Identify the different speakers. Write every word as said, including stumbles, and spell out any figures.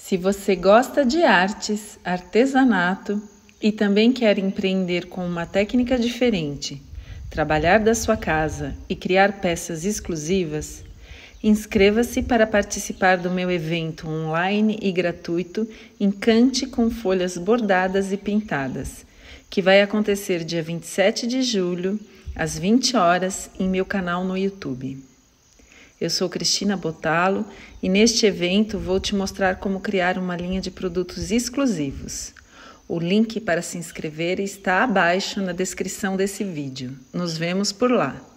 Speaker 1: Se você gosta de artes, artesanato e também quer empreender com uma técnica diferente, trabalhar da sua casa e criar peças exclusivas, inscreva-se para participar do meu evento online e gratuito Encante com Folhas Bordadas e Pintadas, que vai acontecer dia vinte e sete de julho, às vinte horas, em meu canal no YouTube. Eu sou Cristina Botalo e neste evento vou te mostrar como criar uma linha de produtos exclusivos. O link para se inscrever está abaixo na descrição desse vídeo. Nos vemos por lá!